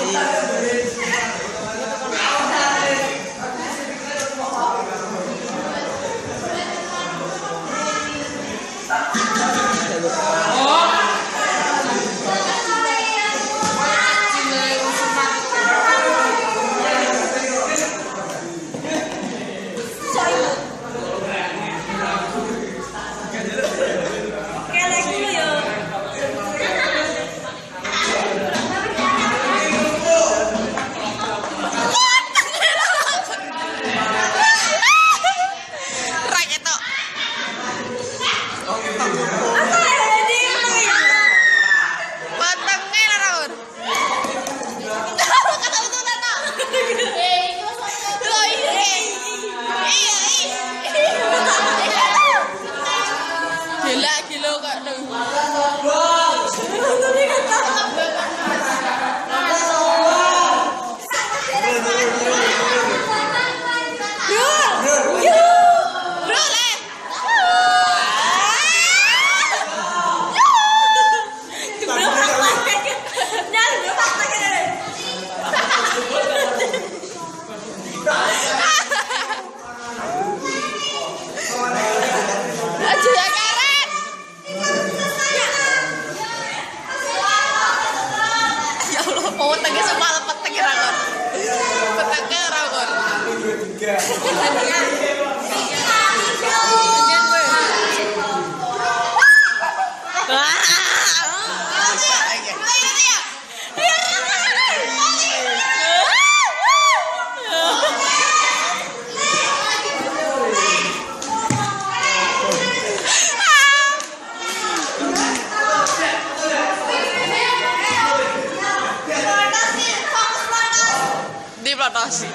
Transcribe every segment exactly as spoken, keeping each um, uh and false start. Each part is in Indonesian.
Diplotasi.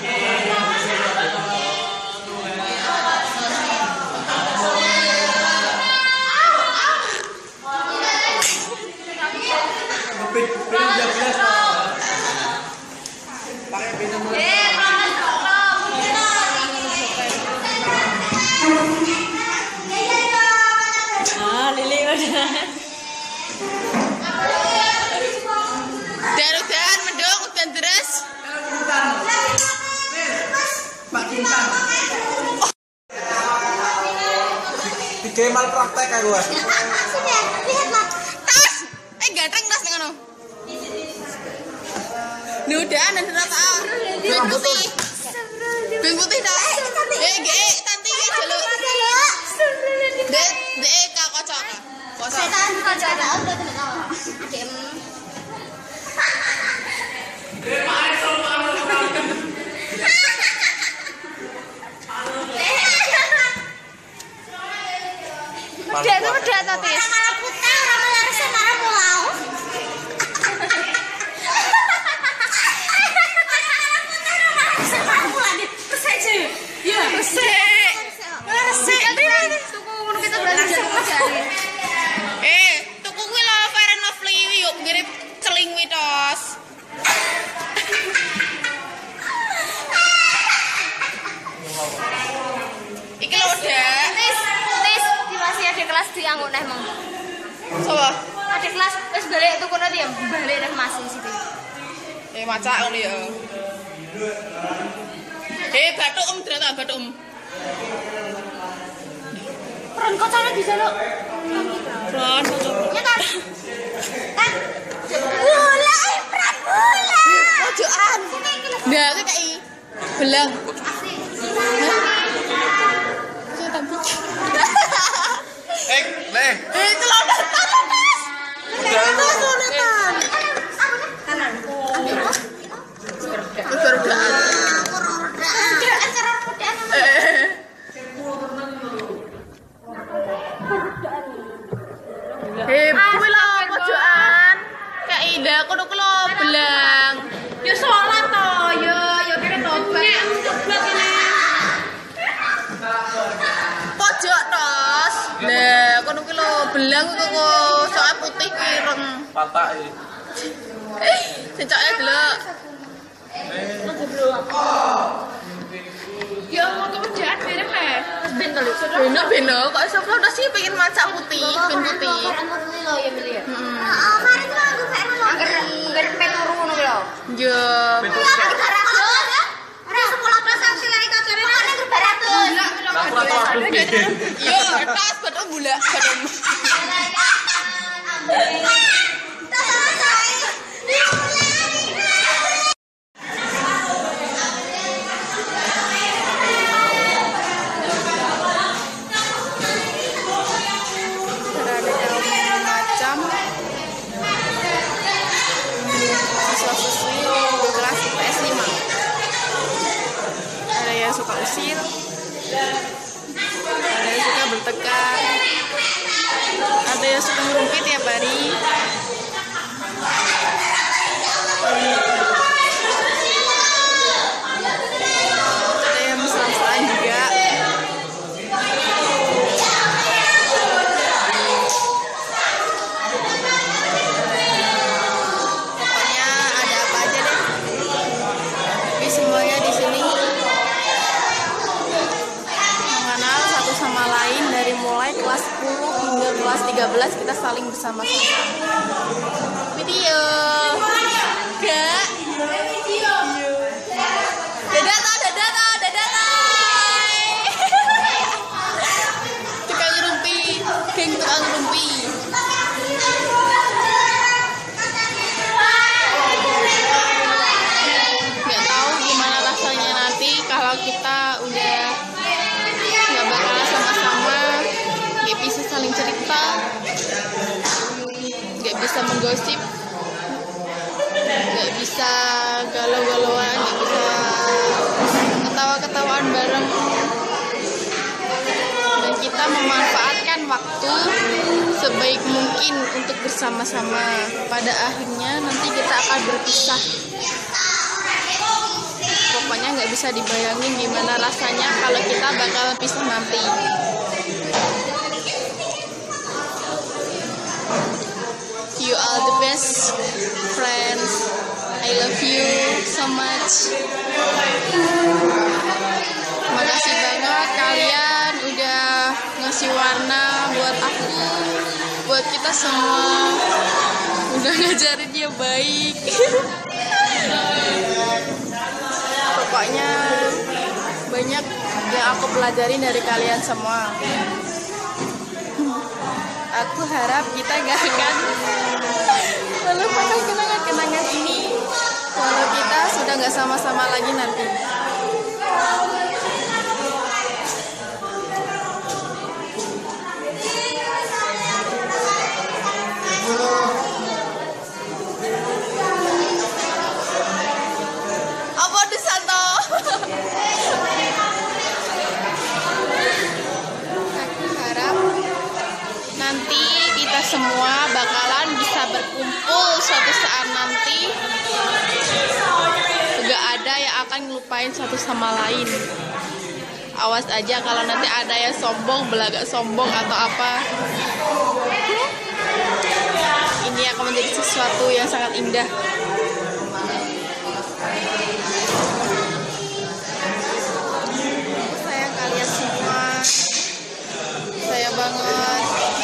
Dan mendung udan deras. Pak Kintan. Tiga mal praktek kayak gue. Tas, eh ganteng tas ngono. Ini udah dan ternyata ben putih. Ben putih tas. Eh, ge, tanti jaluk. Dek, dek ka kocok. Kocok. Setan kocok ada apa tuh tahu. Dem. Udah tuh udah totis. Malah putih, malah rasa malah pulau. Iya, resik. Resik. Tuku ngono kita belanja cari. Eh, tuku kuwi lho Fair and Lovely yuk ngirim celing wi tos. Iki lho udah. Tis, tis, di masih ada kelas di anggo neh mong. Sopo? Ada kelas wis balik tuku nanti ya balik neh masih situ. Eh macak ngono ya. Eh batuk om ternyata batuk om. Peran kocoknya bisa lo. Peran kocok. Ya kan? Kan? Bola, peran bola. Pojokan. Nah, itu kayak belang. Eh, leh. Eh, celonan, celonan. Celonan. Kanan. Kerodaan. Eh, kuwi lho pojokan. Kayak indah kono ku lho belang. Ya salat to, ya ya kene tobat. Tobat ini. Pojok tos. Lah, kono ku lho belang kok soke putih ireng. Patak iki. Eh, sencake delok. Ya mau kemudian beda meh. Ben kali. Beno beno kok sapa udah sih pengen macak putih, ben putih. Kan putih lo ya milih ya. Heeh. Heeh, mari aku kayak ngono. Angger angger peturu ngono lho. Ya. Yo, tas betul gula. Suka usil, ada yang suka bertekan, ada yang suka merumpit tiap hari, ada yang mesra-mesraan juga. Pokoknya ada apa aja deh, tapi semuanya di sini sama lain. Dari mulai kelas sepuluh hingga kelas tiga belas kita saling bersama-sama. Video gak? Dadah toh, dadah toh, dadah toh. Tukang rumpi, geng tukang rumpi. Gak tahu gimana rasanya nanti kalau kita udah nggak bakalan sama-sama, nggak bisa saling cerita, nggak bisa menggosip, nggak bisa galau-galauan, nggak bisa ketawa-ketawaan bareng, dan kita memanfaatkan waktu sebaik mungkin untuk bersama-sama. Pada akhirnya nanti kita akan berpisah. Pokoknya nggak bisa dibayangin gimana rasanya kalau kita bakal pisah nanti. You are the best friends. I love you so much. Makasih banget kalian udah ngasih warna buat aku, buat kita semua. Udah ngajarin dia baik. Pokoknya banyak yang aku pelajari dari kalian semua. Aku harap kita gak akan melupakan kenangan-kenangan ini kalau kita sudah gak sama-sama lagi nanti. Nanti kita semua bakalan bisa berkumpul suatu saat nanti. Gak ada yang akan ngelupain satu sama lain. Awas aja kalau nanti ada yang sombong, belagak sombong atau apa. Ini akan menjadi sesuatu yang sangat indah. Sayang kalian semua. Sayang banget.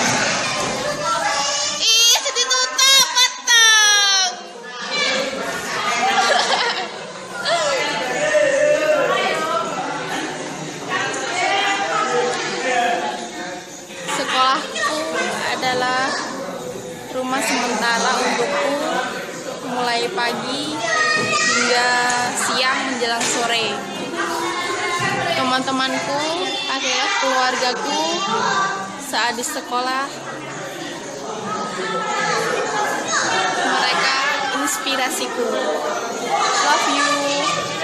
Adalah rumah sementara untukku mulai pagi hingga siang menjelang sore. Teman-temanku adalah keluargaku saat di sekolah. Mereka inspirasiku. Love you.